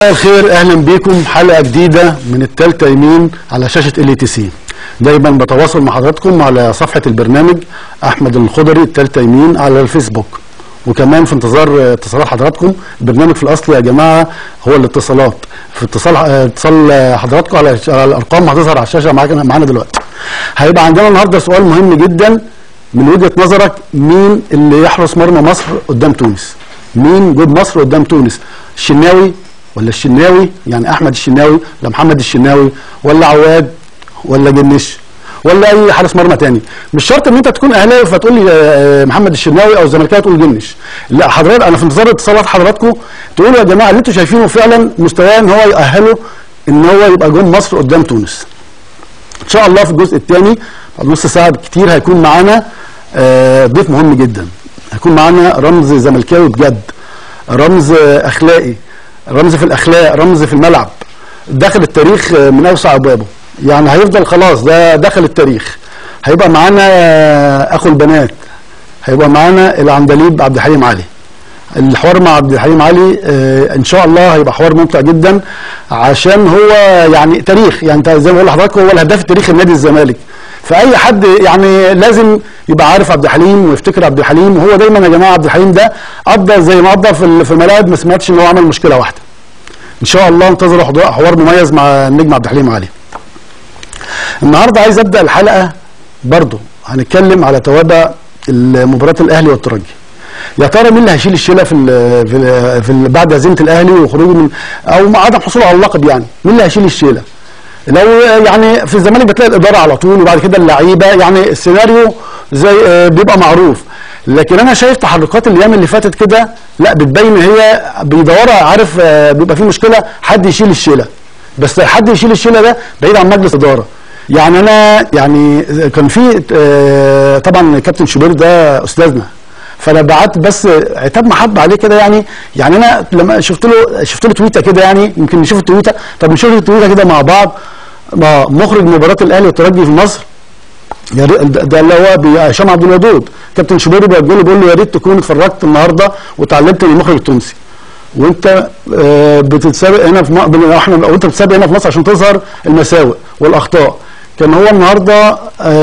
مساء الخير، اهلا بيكم حلقه جديده من التالتة يمين على شاشه LTC. دايما بتواصل مع حضراتكم على صفحه البرنامج احمد الخضري التالتة يمين على الفيسبوك، وكمان في انتظار اتصالات حضراتكم. البرنامج في الاصل يا جماعه هو الاتصالات، في اتصال حضراتكم على الارقام هتظهر على الشاشه معانا دلوقتي. هيبقى عندنا النهارده سؤال مهم جدا، من وجهه نظرك مين اللي يحرس مرمى مصر قدام تونس؟ مين جود مصر قدام تونس؟ الشناوي ولا الشناوي، يعني احمد الشناوي ولا محمد الشناوي ولا عواد ولا جنش ولا اي حارس مرمى تاني؟ مش شرط ان انت تكون اهلاوي فتقول لي محمد الشناوي او زملكاوي تقول جنش. لا حضرتك، انا في انتظار اتصالات حضراتكم تقولوا يا جماعه اللي انتوا شايفينه فعلا مستواه ان هو يؤهله ان هو يبقى جون مصر قدام تونس. ان شاء الله في الجزء الثاني نص ساعه كتير هيكون معانا ضيف مهم جدا. هيكون معانا رمز زملكاوي بجد، رمز اخلاقي، رمز في الاخلاق، رمز في الملعب، داخل التاريخ من اوسع ابوابه، يعني هيفضل خلاص ده داخل التاريخ. هيبقى معانا اخو البنات، هيبقى معانا العندليب عبد الحليم علي. الحوار مع عبد الحليم علي ان شاء الله هيبقى حوار ممتع جدا، عشان هو يعني تاريخ، يعني انت زي ما بقول لحضرتك هو الهداف التاريخي لنادي الزمالك، فاي حد يعني لازم يبقى عارف عبد الحليم ويفتكر عبد الحليم. وهو دايما يا جماعه عبد الحليم ده قضى زي ما قضى في الملاعب، ما سمعتش ان هو عمل مشكله واحده. ان شاء الله انتظروا حوار مميز مع النجم عبد الحليم علي. النهارده عايز ابدا الحلقه برضه هنتكلم على توابع مباراه الاهلي والترجي. يا ترى مين اللي هيشيل الشيله في بعد هزيمه الاهلي وخروجه من او مع عدم حصوله على اللقب؟ يعني مين اللي هيشيل الشيله؟ لو يعني في الزمالك بتلاقي الاداره على طول وبعد كده اللعيبه، يعني السيناريو زي بيبقى معروف. لكن انا شايف تحركات الايام اللي فاتت كده لا بتبين هي بيدوروا، عارف بيبقى في مشكله حد يشيل الشيله، بس حد يشيل الشيله ده بعيد عن مجلس اداره. يعني انا يعني كان في طبعا كابتن شوبير ده استاذنا، فانا بعت بس عتاب محبه عليه كده. يعني انا لما شفت له تويته كده، يعني يمكن نشوف التويته. طب نشوف التويته كده مع بعض. مخرج مباراه الاهلي والترجي في مصر ده اللي هو هشام عبد الودود، كابتن شوبير بيقول له يا ريت تكون اتفرجت النهارده وتعلمت من المخرج التونسي، وانت بتتسابق هنا وانت بتتسابق هنا في مصر عشان تظهر المساوئ والاخطاء. كان هو النهارده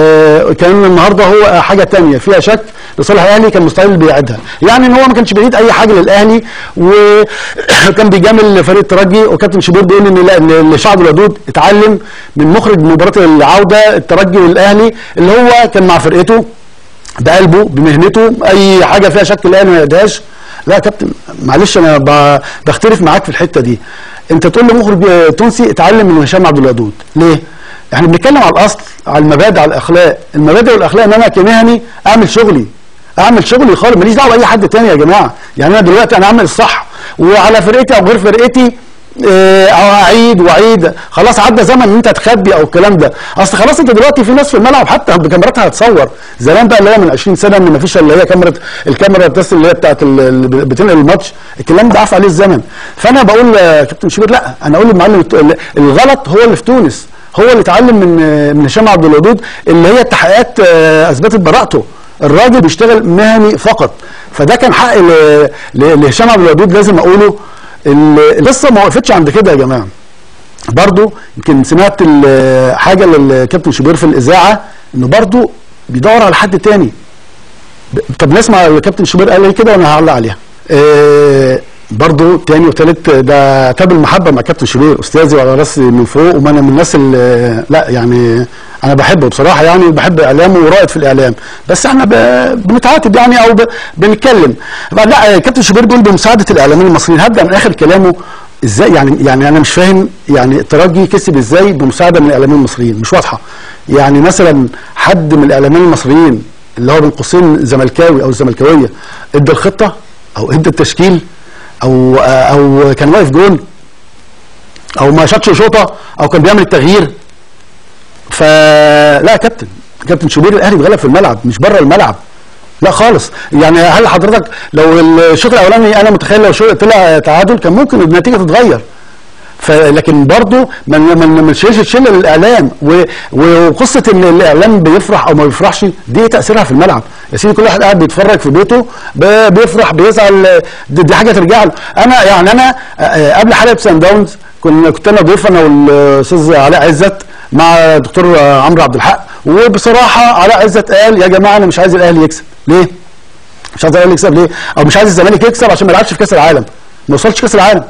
هو حاجه ثانيه فيها شك لصالح الاهلي، كان مستحيل بيعيدها. يعني ان هو ما كانش بيعيد اي حاجه للاهلي، وكان بيجامل فريق الترجي. وكابتن شوبير بيقول ان شعب الودود اتعلم من مخرج مباراه العوده الترجي والاهلي اللي هو كان مع فرقته بقلبه بمهنته، اي حاجه فيها شك الاهلي ما يعيدهاش. لا يا كابتن معلش انا بختلف معاك في الحته دي. انت تقول لمخرج تونسي اتعلم من هشام عبد الودود ليه؟ احنا بنتكلم على الاصل، على المبادئ، على الاخلاق. المبادئ والاخلاق ان انا كمهني اعمل شغلي خالص، ماليش دعوه باي حد تاني يا جماعه. يعني انا دلوقتي انا اعمل الصح، وعلى فرقتي او غير فرقتي اعيد واعيد. خلاص عدى زمن ان انت تخبي او الكلام ده. اصل خلاص انت دلوقتي في ناس في الملعب حتى بكاميراتها هتصور. زمان بقى اللي هو من 20 سنه ان ما فيش اللي هي الكاميرا بس اللي هي بتاعت بتنقل الماتش، الكلام ده عفى عليه الزمن. فانا بقول كابتن شوبير لا، انا اقول للمعلم الغلط هو اللي في تونس، هو اللي اتعلم من هشام عبد الودود اللي هي التحقيقات اثبتت براءته. الراجل بيشتغل مهني فقط، فده كان حق لهشام عبد الودود لازم اقوله. القصه ما وقفتش عند كده يا جماعه. برضو يمكن سمعت حاجه للكابتن شوبير في الاذاعه انه برضو بيدور على حد تاني. طب نسمع الكابتن شوبير قال ايه كده وانا هعلق عليها. برضو تاني وتالت ده تاب المحبه مع كابتن شوبير، استاذي وعلى راسي من فوق، وانا من الناس اللي لا يعني انا بحبه بصراحه، يعني بحب اعلامه ورائد في الاعلام، بس احنا بنتعاتب يعني او بنتكلم. لا كابتن شوبير بيقول بمساعده الاعلاميين المصريين. هبدا من اخر كلامه ازاي؟ يعني انا مش فاهم يعني الترجي كسب ازاي بمساعده من الاعلاميين المصريين؟ مش واضحه. يعني مثلا حد من الاعلاميين المصريين اللي هو بين قوسين زملكاوي او زملكاويه ادى الخطه او ادى التشكيل او كان واقف جون او ما شاطش شوطه او كان بيعمل التغيير؟ فلا يا كابتن شوبير الاهلي بيغلب في الملعب مش بره الملعب، لا خالص. يعني هل حضرتك لو الشوط الاولاني انا متخيل لو طلع تعادل كان ممكن النتيجه تتغير؟ لكن برضه ما نشيلش تشيل الاعلام، وقصه ان الاعلام بيفرح او ما بيفرحش دي تاثيرها في الملعب يا سيدي. كل واحد قاعد بيتفرج في بيته بيفرح بيزعل، دي حاجه ترجع له. انا قبل حلقه سان داونز كنت انا ضيف انا والاستاذ علاء عزت مع دكتور عمرو عبد الحق، وبصراحه علاء عزت قال يا جماعه انا مش عايز الاهلي يكسب. ليه؟ مش عايز الاهلي يكسب ليه؟ او مش عايز الزمالك يكسب عشان ما يلعبش في كاس العالم، ما وصلش كاس العالم،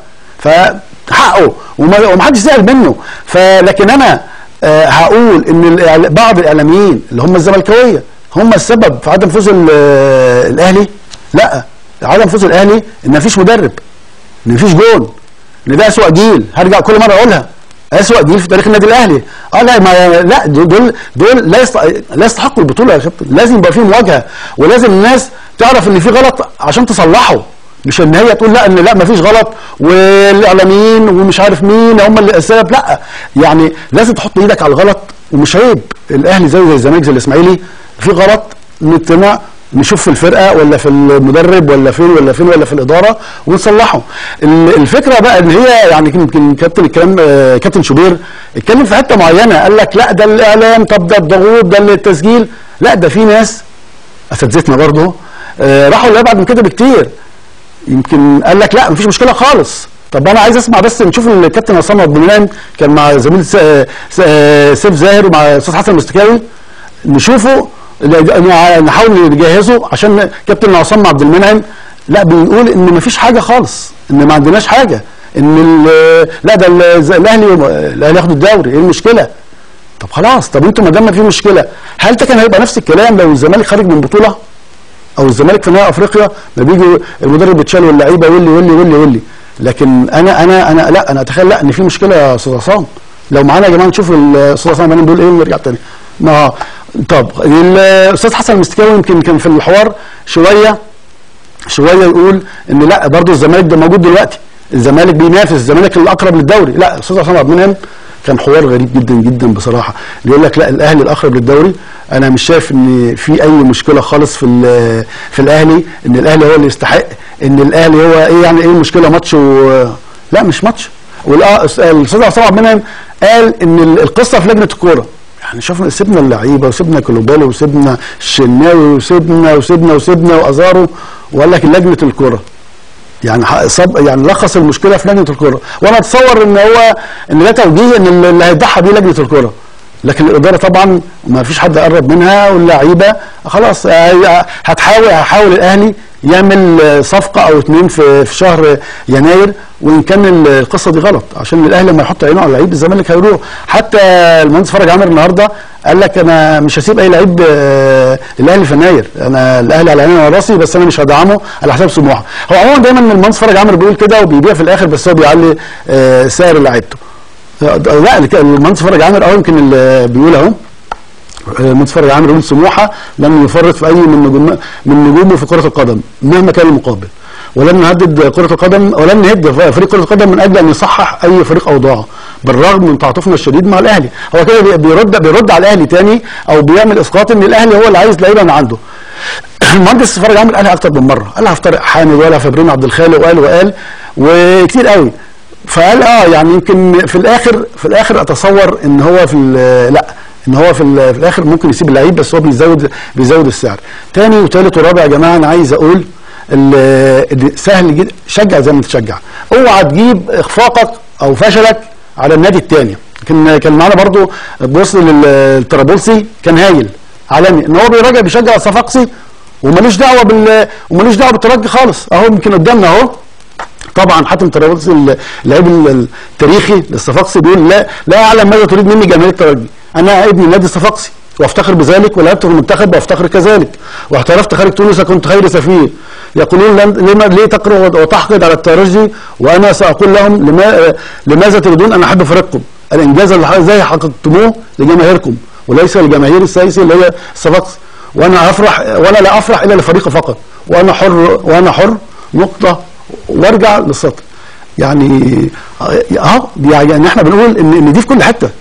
فحقه ومحدش زعل منه. فلكن انا هقول ان بعض الاعلاميين اللي هم الزملكاويه هم السبب في عدم فوز الاهلي؟ لا، عدم فوز الاهلي ان مفيش مدرب، ان مفيش جون، ان ده اسوأ جيل. هرجع كل مره اقولها، اسوأ جيل في تاريخ النادي الاهلي. لا دول لا يستحقوا البطوله يا كابتن. لازم يبقى في مواجهه، ولازم الناس تعرف ان في غلط عشان تصلحه، مش ان هي تقول لا ان لا مفيش غلط والاعلاميين ومش عارف مين هم اللي السبب. لا، يعني لازم تحط ايدك على الغلط، ومش عيب الاهلي زي الزمالك زي الاسماعيلي في غلط نجتمع نشوف في الفرقه ولا في المدرب ولا فين ولا في الاداره ونصلحه. الفكره بقى ان هي يعني يمكن كابتن شوبير اتكلم في حته معينه، قال لك لا ده الاعلام، طب ده الضغوط، ده التسجيل. لا، ده في ناس اساتذتنا برضه راحوا لابعد من كده بكتير. يمكن قال لك لا مفيش مشكله خالص. طب انا عايز اسمع بس نشوف الكابتن عصام عبد المنعم كان مع زميل سيف زاهر ومع الاستاذ حسن المستكاوي، نشوفه نحاول نجهزه عشان كابتن عصام عبد المنعم لا بيقول ان مفيش حاجه خالص، ان ما عندناش حاجه، ان لا ده الاهلي ياخد الدوري، ايه المشكله؟ طب خلاص، طب انتوا ما دام ما في مشكله، هل ده كان هيبقى نفس الكلام لو الزمالك خارج من بطوله؟ او الزمالك في نهائي افريقيا ما بيجي المدرب بيتشال واللعيبه واللي لكن انا اتخيل لا ان في مشكله يا استاذ عصام. لو معانا يا جماعه نشوف الاستاذ عصام بيقول ايه ونرجع تاني. طب الاستاذ حسن المستكاوي يمكن كان في الحوار شويه يقول ان لا برضه الزمالك ده موجود دلوقتي، الزمالك بينافس، الزمالك الاقرب للدوري. لا، الاستاذ عصام عبد المنعم كان حوار غريب جدا جدا بصراحه، يقول لك لا الاهلي الاقرب للدوري. انا مش شايف ان في اي مشكله خالص في الاهلي، ان الاهلي هو اللي يستحق، ان الاهلي هو ايه يعني ايه المشكله ماتش لا مش ماتش. والاستاذ عصام عبد المنعم قال ان القصه في لجنه الكوره. يعني شفنا سيبنا اللعيبه وسيبنا كلوبالي وسيبنا الشناوي وسيبنا وازارو، وقال لك لجنه الكوره يعني لخص المشكله في لجنه الكوره. وانا اتصور ان ده توجيه ان اللي هيضحى بيه لجنه الكوره، لكن الاداره طبعا ما فيش حد قرب منها، واللعيبه خلاص هحاول الاهلي يعمل صفقه او اتنين في شهر يناير، وان كان القصه دي غلط، عشان الاهلي لما يحط عينه على لعيب الزمالك هيروح. حتى المهندس فرج عامر النهارده قال لك انا مش هسيب اي لعيب الاهلي في يناير، انا الاهلي على عيني وعلى راسي، بس انا مش هدعمه على حساب سموحه. هو عموما دايما المهندس فرج عامر بيقول كده وبيبيع في الاخر، بس هو بيعلي سعر لعيبته. لا، المهندس فرج عامر يمكن اللي بيقول اهو، المهندس فرج عامر يقول سموحه لم يفرط في اي من نجومه في كره القدم مهما كان المقابل، ولن نهدد كره القدم ولن نهد فريق كره القدم من اجل ان يصحح اي فريق اوضاعه، بالرغم من تعاطفنا الشديد مع الاهلي. هو كده بيرد على الاهلي تاني، او بيعمل اسقاط ان الاهلي هو اللي عايز لعيبه من عنده. المهندس فرج عامر قالها اكتر من مره، قالها في طارق حامد وقالها في ابراهيم عبد الخالق وقال وكتير قوي. فقال يعني يمكن في الاخر اتصور ان هو ان هو في الاخر ممكن يسيب اللعيب، بس هو بيزود السعر. تاني وتالت ورابع يا جماعه، انا عايز اقول سهل جدا، شجع زي ما تشجع، اوعى تجيب اخفاقك او فشلك على النادي الثاني. كان معانا برضو بوصل للطرابلسي كان هايل عالمي، ان هو بيشجع الصفاقسي ومالوش دعوه بالترجي خالص. اهو يمكن قدامنا اهو طبعا حاتم طرابلسي اللعيب التاريخي للصفاقسي بيقول لا اعلم ماذا تريد مني جماهير الترجي، انا ابن نادي الصفاقسي وافتخر بذلك، ولعبت في المنتخب وافتخر كذلك، واحترفت خارج تونس كنت خير سفير. يقولون ليه تقرأ وتحقد على الترجي، وانا ساقول لهم لماذا تريدون ان احب فريقكم؟ الانجاز اللي ازاي حققتموه لجماهيركم وليس لجماهير السيسي اللي هي الصفاقسي، وانا لا افرح الا لفريقي فقط، وانا حر نقطه، وارجع للسطر. يعني احنا بنقول ان دي في كل حته،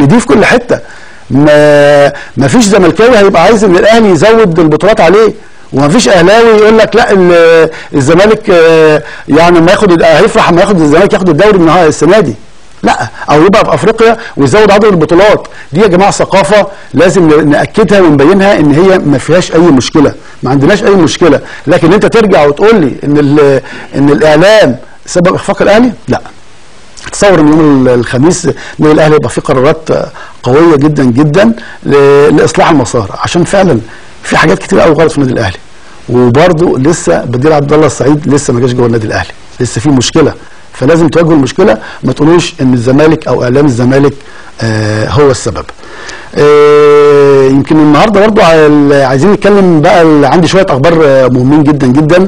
ما فيش زملكاوي هيبقى عايز ان الاهلي يزود البطولات عليه، ومفيش اهلاوي يقول لك لا الزمالك يعني ما ياخد هيفرح لما ياخد الزمالك ياخد الدوري النهائي السنه دي، لا، او يبقى في افريقيا ويزود عدد البطولات دي. يا جماعه ثقافه لازم ناكدها ونبينها ان هي ما فيهاش اي مشكله، ما عندناش اي مشكله. لكن انت ترجع وتقول لي ان الاعلام سبب اخفاق الاهلي، لا. تصور ان يوم الخميس النادي الاهلي يبقى فيه قرارات قويه جدا جدا لاصلاح المسار، عشان فعلا في حاجات كتير قوي غلط في النادي الاهلي. وبرضه لسه بديل عبد الله السعيد لسه ما جاش جوه النادي الاهلي، لسه في مشكله، فلازم تواجهوا المشكله، ما تقولوش ان الزمالك او اعلام الزمالك هو السبب. يمكن النهارده برضه عايزين نتكلم بقى، عندي شويه اخبار مهمين جدا جدا.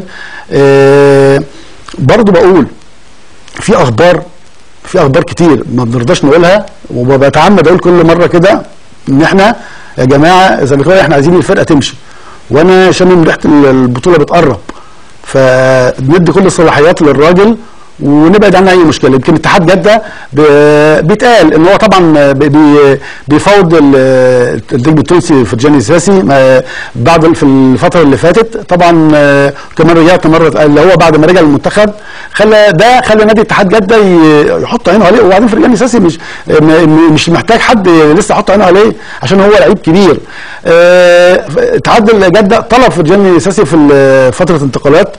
برضه بقول في اخبار كتير ما بنرضاش نقولها، وبتعمد اقول كل مره كده ان احنا يا جماعه زملكاويه احنا عايزين الفرقه تمشي، وانا شامم ريحه البطوله بتقرب، فندي كل الصلاحيات للراجل ونبعد عنها اي مشكله. يمكن اتحاد جده بيتقال ان هو طبعا بيفاوض الديربي التونسي فرجاني ساسي بعد في الفتره اللي فاتت، طبعا كمان رجعت مره اللي هو بعد ما رجع المنتخب خلى نادي اتحاد جده يحط عينه عليه. وبعدين فرجاني ساسي مش محتاج حد لسه يحط عينه عليه عشان هو لعيب كبير. اتحاد جده طلب فرجاني ساسي في فتره انتقالات،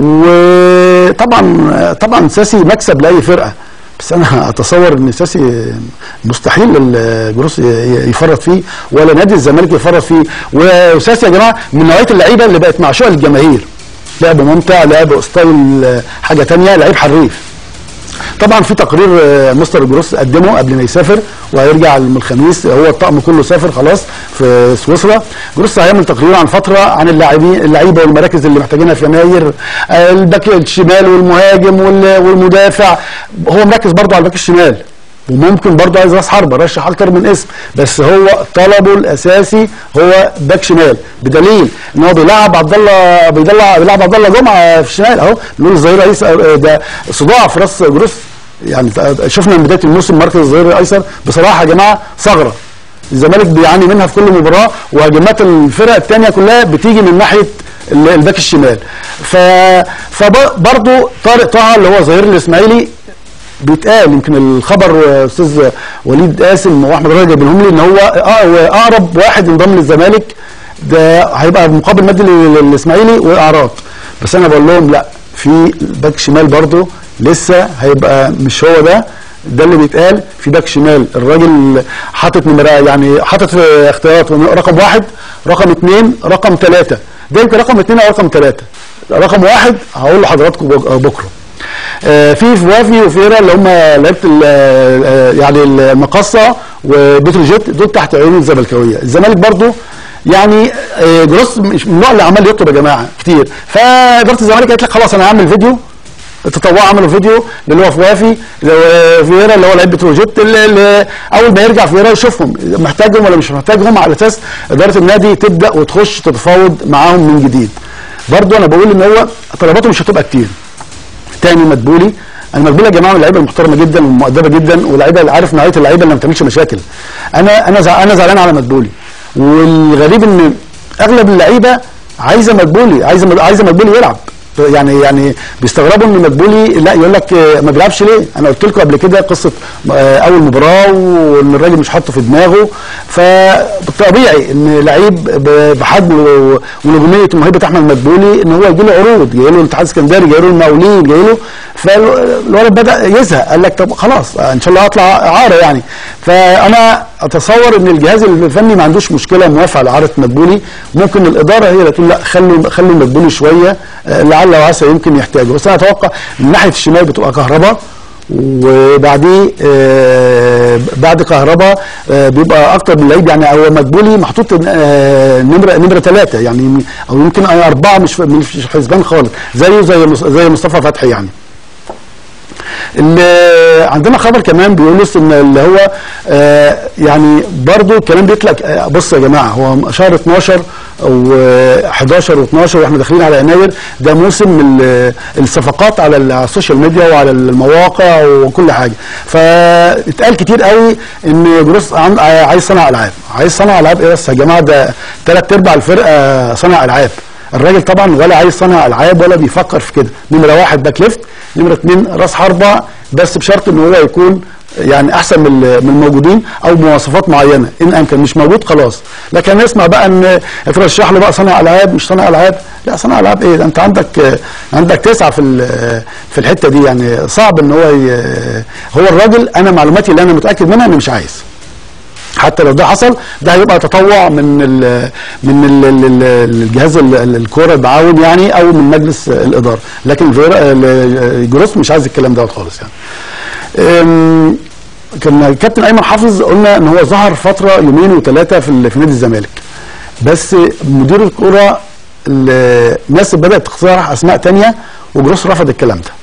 وطبعا ساسي مكسب لاي فرقه، بس انا اتصور ان ساسي مستحيل الجروس يفرط فيه ولا نادي الزمالك يفرط فيه. وساسي يا جماعه من نوعيه اللعيبه اللي بقت معشوقه للجماهير، لعب ممتع، لعب ستايل حاجه ثانيه، لعيب حريف. طبعا في تقرير مستر جروس قدمه قبل ما يسافر وهيرجع من الخميس، هو الطقم كله سافر خلاص في سويسرا. جروس هيعمل تقرير عن فتره عن اللعيبه والمراكز اللي محتاجينها في يناير، الباك الشمال والمهاجم والمدافع. هو مركز برضه على الباك الشمال، وممكن برضه عايز راس حربه، رشح اكتر من اسم، بس هو طلبه الاساسي هو باك شمال، بدليل ان هو بيلعب عبد الله جمعه في الشمال اهو. بنقول الظهير الايسر ده صداع في راس جروس، يعني شفنا من بدايه الموسم مركز الظهير الايسر بصراحه يا جماعه ثغره الزمالك بيعاني منها في كل مباراه، وهجمات الفرق الثانيه كلها بتيجي من ناحيه الباك الشمال. فبرضه طارق طه اللي هو ظهير الاسماعيلي بيتقال، يمكن الخبر استاذ وليد قاسم واحمد راجل جايبينهم لي ان هو اقرب واحد انضم للزمالك ده هيبقى مقابل مادي للاسماعيلي واعراض، بس انا بقول لهم لا، في باك شمال برضه لسه هيبقى مش هو ده اللي بيتقال. في باك شمال الراجل حاطط يعني حاطط في اختيارات رقم 1 رقم 2 رقم 3، ده يمكن رقم 2 او رقم 3. رقم 1 هقول لحضراتكم بكره. في فوافي وفيرا اللي هم لعيبه يعني المقصه وبتروجيت، دول تحت عيون الزملكاويه. الزمالك برضو يعني جروس مش من النوع اللي عمال يطلب يا جماعه كتير، فاداره الزمالك قالت لك خلاص انا هعمل فيديو تطوع، عملوا فيديو اللي هو فوافي فيرا اللي هو لعيب بتروجيت، اللي اول ما يرجع فيرا يشوفهم محتاجهم ولا مش محتاجهم، على اساس اداره النادي تبدا وتخش تتفاوض معاهم من جديد. برضو انا بقول ان هو طلباته مش هتبقى كتير. تاني مدبولي، المدبولي يا جماعه من اللعيبه المحترمه جدا والمؤدبه جدا، ولاعيبه اللي عارف نوعيه اللعيبه اللي ما بتعملش مشاكل. انا زعلان على مدبولي، والغريب ان اغلب اللعيبه عايزه مدبولي، عايزه مدبولي يلعب. يعني بيستغربوا ان مدبولي لا يقول لك ما بيلعبش ليه. انا قلت لكم قبل كده قصه اول مباراه وان الراجل مش حاطه في دماغه، فطبيعي ان لعيب بحجم ونجوميه وموهبه احمد مدبولي ان هو يجي له عروض، جاي له الاتحاد السكندري، جاي له المقاولين، جاي له، فالولد بدا يزهق، قال لك طب خلاص ان شاء الله هطلع اعاره يعني. فانا اتصور ان الجهاز الفني ما عندوش مشكله، موافق على اعاره مدبولي. ممكن الاداره هي اللي تقول لا خلوا مدبولي شويه لعل وعسى يمكن يحتاجه، بس انا اتوقع من ناحيه الشمال بتبقى كهربا، وبعديه بعد كهربا بيبقى اكتر من لعيب، يعني هو مدبولي محطوط نمره 3 يعني، او يمكن 4 مش حسبان خالص، زي مصطفى فتحي يعني. اللي عندنا خبر كمان بيقول لسه ان اللي هو يعني برضو الكلام بيطلع. بص يا جماعه، هو شهر 12 او 11 و12 واحنا داخلين على يناير، ده موسم الصفقات على السوشيال ميديا وعلى المواقع وكل حاجه. فاتقال كتير قوي ان جروس عايز صانع العاب. عايز صانع العاب ايه بس يا جماعه؟ ده 3/4 الفرقه صانع العاب. الراجل طبعا ولا عايز صانع العاب ولا بيفكر في كده. نمره واحد باك ليفت، نمره اثنين راس حربه، بس بشرط ان هو يكون يعني احسن من الموجودين او مواصفات معينه، ان امكن مش موجود خلاص. لكن نسمع بقى ان ترشح له بقى صانع العاب مش صانع العاب، لا صانع العاب ايه ده، انت عندك 9 في الحته دي، يعني صعب ان هو الراجل، انا معلوماتي اللي انا متاكد منها انه مش عايز. حتى لو ده حصل ده هيبقى تطوع من الجهاز الكوره التعاون يعني او من مجلس الاداره، لكن جروس مش عايز الكلام ده خالص يعني. كان كابتن ايمن حافظ قلنا ان هو ظهر فتره يومين وثلاثه في نادي الزمالك، بس مدير الكوره الناس بدات تقترح اسماء ثانيه وجروس رفض الكلام ده.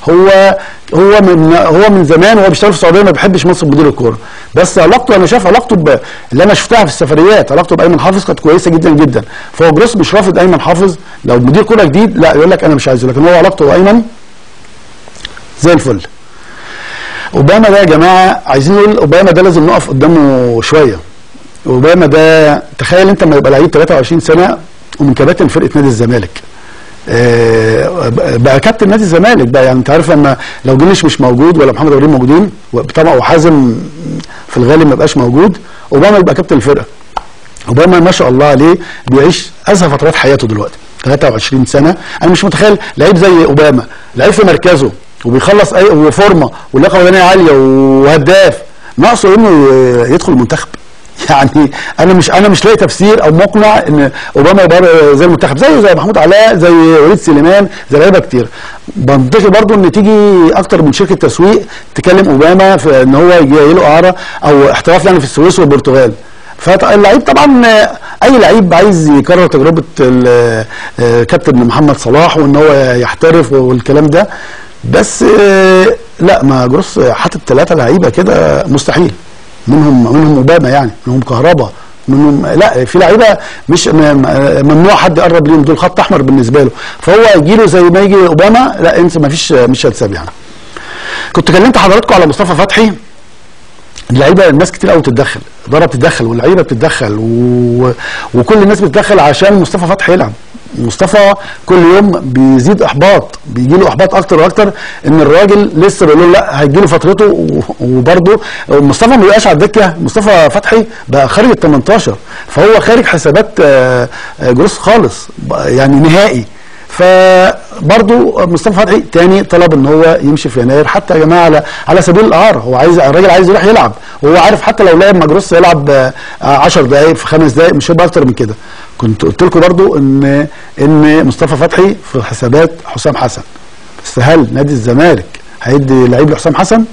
هو من زمان وهو بيشتغل في السعوديه ما بيحبش منصب مدير الكوره، بس علاقته انا شايف علاقته اللي انا شفتها في السفريات علاقته بايمن حافظ كانت كويسه جدا جدا، فهو جروس مش رافض ايمن حافظ لو مدير كوره جديد، لا يقول لك انا مش عايزه، لكن هو علاقته بايمن زي الفل. اوباما ده يا جماعه عايزين نقول اوباما ده لازم نقف قدامه شويه. اوباما ده تخيل انت لما يبقى لعيب 23 سنه ومن كباتن فرقه نادي الزمالك، بقى كابتن نادي الزمالك بقى، يعني انت عارف لما لو جنش مش موجود ولا محمد ابراهيم موجودين طبعا وحازم في الغالب ما بقاش موجود، اوباما يبقى كابتن الفرقه. اوباما ما شاء الله عليه بيعيش ازهى فترات حياته دلوقتي 23 سنه، انا مش متخيل لعيب زي اوباما لعيب في مركزه وبيخلص وفورمه ولياقه بدنيه عاليه وهداف، ناقصه انه يدخل المنتخب. يعني انا مش لاقي تفسير او مقنع ان اوباما يبقى زي المنتخب، زي محمود علاء، زي وليد سليمان، زي لعيبه كتير. منطقي برضو ان تيجي اكتر من شركه تسويق تكلم اوباما في ان هو يجي له اعاره او احتراف يعني في السويس والبرتغال. فاللعيب طبعا اي لعيب عايز يكرر تجربه كابتن محمد صلاح وان هو يحترف والكلام ده، بس لا ما جروس حاطط 3 لعيبه كده مستحيل، منهم اوباما يعني، منهم كهربا، منهم لا في لعيبه مش ممنوع حد يقرب ليهم، دول خط احمر بالنسبه له، فهو يجي له زي ما يجي اوباما لا انسى ما فيش مش هتساب يعني. كنت كلمت حضراتكم على مصطفى فتحي، اللعيبه الناس كتير قوي بتتدخل، الاداره بتتدخل واللعيبه بتتدخل وكل الناس بتتدخل عشان مصطفى فتحي يلعب. مصطفى كل يوم بيزيد احباط، بيجي له احباط اكتر واكتر ان الراجل لسه بيقول له لا هيجي له فترته، وبرده مصطفى ما بيبقاش على الدكه، مصطفى فتحي بقى خارج ال 18 فهو خارج حسابات جروس خالص يعني نهائي. فبرضه مصطفى فتحي تاني طلب ان هو يمشي في يناير، حتى يا جماعه على سبيل الاعاره، هو عايز الراجل عايز يروح يلعب، وهو عارف حتى لو لعب مع جروس يلعب 10 دقائق في 5 دقائق مش هيبقى اكتر من كده. كنت قلت لكم برضه ان مصطفى فتحي في حسابات حسام حسن، بس هل نادي الزمالك هيدي لعيب لحسام حسن؟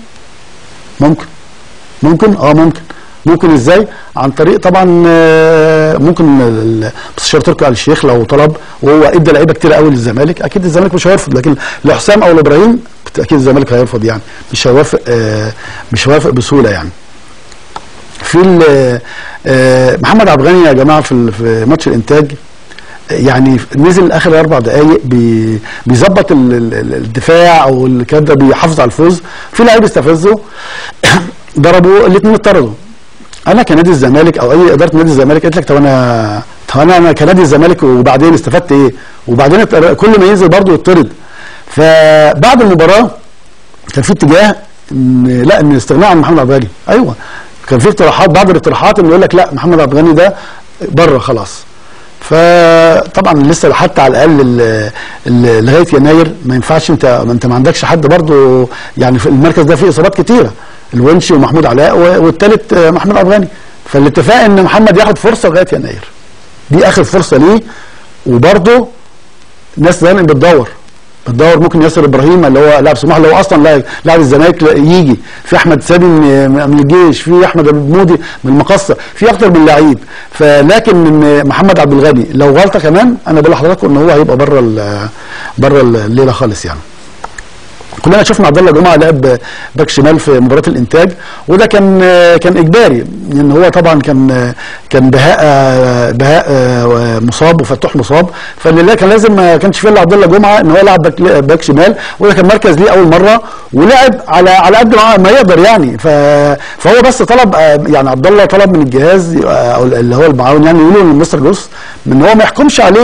ممكن ازاي؟ عن طريق طبعا ممكن مستشار تركي آل الشيخ لو طلب، وهو ادى لعيبه كتير قوي للزمالك، اكيد الزمالك مش هيرفض، لكن لحسام او لابراهيم اكيد الزمالك هيرفض يعني، مش هيوافق بسهوله يعني. في محمد عبد الغني يا جماعه في ماتش الانتاج يعني نزل اخر 4 دقائق بيظبط الدفاع او الكلام ده، بيحافظ على الفوز. في لعيب استفزه ضربوا الاثنين اتطردوا. انا كنادي الزمالك او اي اداره نادي الزمالك قلت لك طب انا كنادي الزمالك وبعدين استفدت ايه؟ وبعدين كل ما ينزل برضه يطرد. فبعد المباراه كان في اتجاه ان الاستغناء عن محمد عبد الغني، ايوه كان في اقتراحات، بعض الاقتراحات انه يقول لك لا محمد عبد الغني ده بره خلاص. فطبعا لسه حتى على الاقل لغايه يناير ما ينفعش، انت ما عندكش حد برضه يعني في المركز ده فيه اصابات كتيره، الونشي ومحمود علاء والثالث محمد عبد الغني، فالاتفاق ان محمد ياخد فرصه لغايه يناير، دي اخر فرصه ليه. وبرضه الناس دايما بتدور ممكن ياسر ابراهيم اللي هو لاعب سموحه اللي هو اصلا لاعب الزمالك يجي، في احمد سامي من الجيش، في احمد المودي من المقصه، في اكتر من لعيب. فلكن محمد عبد الغني لو غلطه كمان انا بقول لحضراتكم ان هو هيبقى بره الليله خالص يعني. كلنا شفنا عبد الله جمعه لعب باك شمال في مباراه الانتاج، وده كان اجباري لان هو طبعا كان بهاء مصاب وفتوح مصاب، فاللي كان لازم ما كانش فيه الا عبد الله جمعه ان هو يلعب باك شمال، وده كان مركز ليه اول مره ولعب على قد ما يقدر يعني. فهو بس طلب يعني عبد الله طلب من الجهاز او اللي هو المعاون يعني يقولوا لمستر جروس ان هو ما يحكمش عليه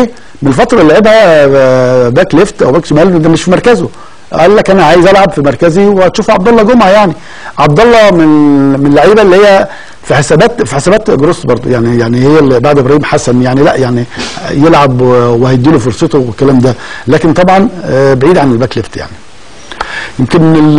من الفتره اللي لعبها باك ليفت او باك شمال، ده مش في مركزه. قال لك انا عايز العب في مركزي، وهتشوف عبد الله جمعه. يعني عبد الله من اللعيبه اللي هي في حسابات جروس برضه، يعني هي اللي بعد ابراهيم حسن، يعني لا يعني يلعب وهيدي له فرصته والكلام ده، لكن طبعا بعيد عن الباك ليفت. يعني يمكن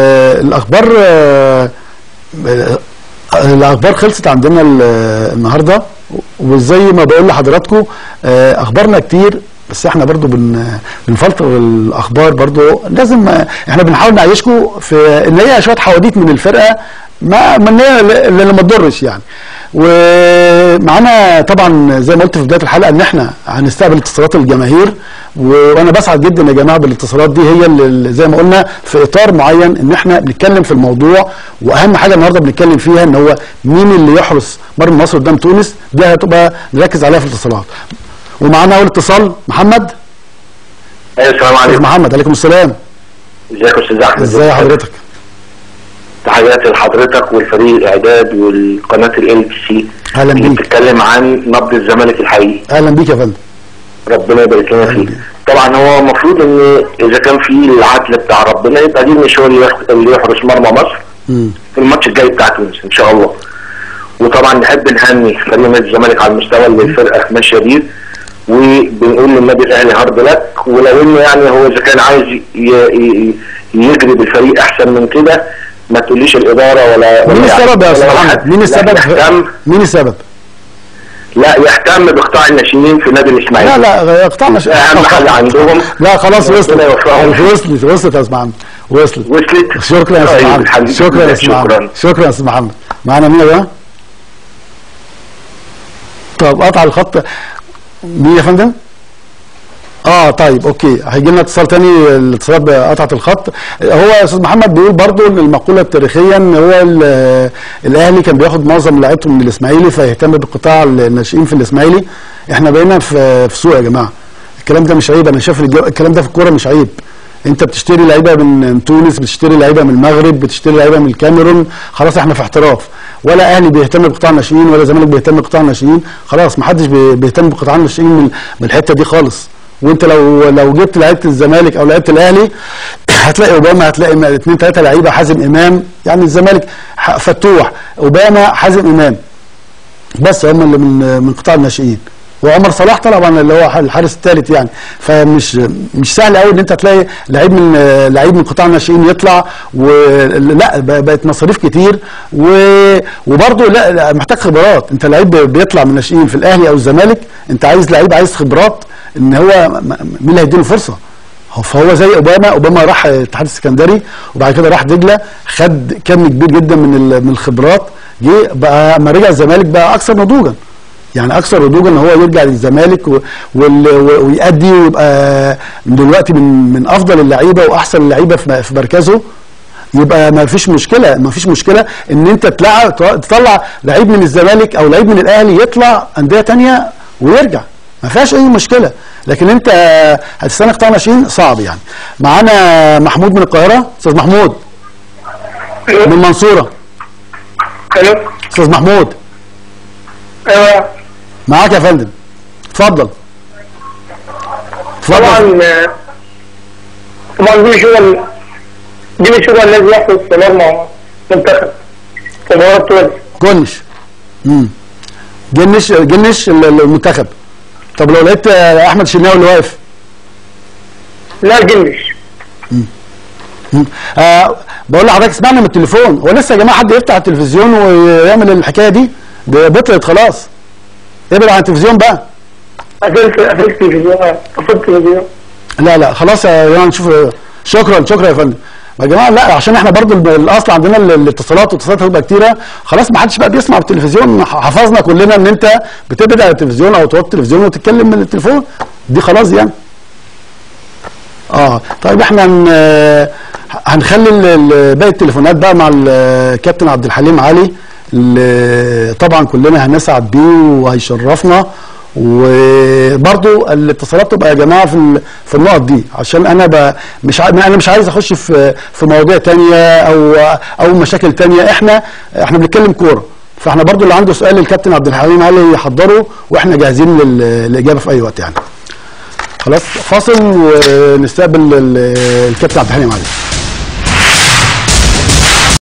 الاخبار خلصت عندنا النهارده، وزي ما بقول لحضراتكم اخبارنا كتير، بس احنا برضو بنفلتر الاخبار. برضو لازم احنا بنحاول نعيشكم في ان هي شويه حواديت من الفرقه ما اللي ما تضرش يعني. ومعانا طبعا زي ما قلت في بدايه الحلقه ان احنا هنستقبل اتصالات الجماهير، وانا بسعد جدا يا جماعه بالاتصالات دي، هي اللي زي ما قلنا في اطار معين ان احنا بنتكلم في الموضوع. واهم حاجه النهارده بنتكلم فيها ان هو مين اللي يحرس مرمى مصر قدام تونس، دي هتبقى نركز عليها في الاتصالات. ومعانا اول اتصال محمد. ايوه السلام عليكم. محمد عليكم السلام. ازيك يا استاذ احمد؟ ازي حضرتك؟ تحياتي لحضرتك والفريق الاعداد والقناه LTC. اهلا بيك. بتتكلم عن نبض الزمالك الحقيقي. اهلا بيك يا فندم. ربنا يبارك لنا فيك. طبعا هو المفروض ان اذا كان في العدل بتاع ربنا يبقى دي مش هو اللي يحرس مرمى مصر في الماتش الجاي بتاع تونس ان شاء الله. وطبعا نحب نهني فريق نادي الزمالك على المستوى اللي الفرقه ماشيه بيه، وبنقول للنادي الاهلي هارد لك. ولو انه يعني هو اذا كان عايز يجري بالفريق احسن من كده ما تقوليش الاداره ولا مين السبب يا استاذ محمد؟ مين السبب؟ مين السبب؟ لا يهتم بقطاع الناشئين في نادي الاسماعيلي. لا قطاع الناشئين اهم حاجه عندهم. لا خلاص وصلت يا استاذ محمد. وصلت. شكرا يا استاذ محمد. شكرا يا استاذ محمد. شكرا يا استاذ محمد. معانا مين بقى؟ طب قطع الخط مين يا فندم؟ طيب اوكي، هيجي لنا اتصال تاني. الاتصالات بقطعه الخط. هو يا استاذ محمد بيقول برضو ان المقوله التاريخيه ان هو الاهلي كان بياخد معظم لعيبته من الاسماعيلي، فيهتم بقطاع الناشئين في الاسماعيلي. احنا بقينا في سوق يا جماعه. الكلام ده مش عيب، انا شايف الكلام ده في الكوره مش عيب. انت بتشتري لعيبه من تونس، بتشتري لعيبه من المغرب، بتشتري لعيبه من الكاميرون، خلاص احنا في احتراف. ولا اهلي بيهتم بقطاع الناشئين ولا زمالك بيهتم بقطاع الناشئين، خلاص ما حدش بيهتم بقطاع الناشئين من الحته دي خالص. وانت لو جبت لعيبه الزمالك او لعيبه الاهلي هتلاقي اوباما، هتلاقي 2 3 لعيبه، حازم امام. يعني الزمالك فتوح، اوباما، حازم امام، بس هم اللي من قطاع الناشئين. وعمر صلاح طبعا اللي هو الحارس الثالث يعني. فمش سهل قوي ان انت تلاقي لعيب من قطاع الناشئين يطلع. ولا بقت مصاريف كتير، وبرضه لا محتاج خبرات. انت لعيب بيطلع من الناشئين في الاهلي او الزمالك، انت عايز لعيب، عايز خبرات، ان هو مين اللي هيديله فرصه. فهو زي اوباما راح الاتحاد السكندري وبعد كده راح دجله، خد كم كبير جدا من الخبرات، جه بقى اما رجع الزمالك بقى اكثر نضوجا. يعني اكثر نضوجا ان هو يرجع للزمالك ويأدي ويبقى دلوقتي من افضل اللعيبه واحسن اللعيبه في مركزه. يبقى ما فيش مشكله ان انت تطلع لعيب من الزمالك او لعيب من الاهلي يطلع انديه ثانيه ويرجع، ما فيهاش اي مشكله. لكن انت هتستنى قطاع ناشئين صعب يعني. معانا محمود من القاهره. استاذ محمود من المنصوره. استاذ محمود. ايوه معاك يا فندم، اتفضل. طبعا دي مش هو الذي يحدث مرمى منتخب مباراة تونس. جنش المنتخب. طب لو لقيت احمد شناوي اللي واقف؟ لا جنش. بقول لحضرتك اسمعنا من التليفون. هو لسه يا جماعه حد يفتح التلفزيون ويعمل الحكايه دي؟ ده بطلت خلاص. ابعد عن التلفزيون بقى. قفلت التلفزيون. لا خلاص يا جماعه نشوف. شكرا يا فندم. يا جماعه لا، عشان احنا برضو الاصل عندنا الاتصالات هتبقى كتيره، خلاص ما حدش بقى بيسمع بالتلفزيون. حفظنا كلنا ان انت بتبعد عن التلفزيون او توطي التلفزيون وتتكلم من التليفون، دي خلاص يعني. طيب احنا هنخلي باقي التليفونات بقى مع الكابتن عبد الحليم علي، اللي طبعا كلنا هنسعد بيه وهيشرفنا. وبرضو الاتصالات تبقى يا جماعه في النقط دي، عشان انا مش عايز اخش في مواضيع تانية او مشاكل تانية. احنا بنتكلم كوره، فاحنا برضو اللي عنده سؤال للكابتن عبد الحليم علي يحضره واحنا جاهزين للاجابه في اي وقت يعني. خلاص فاصل ونستقبل الكابتن عبد الحليم علي.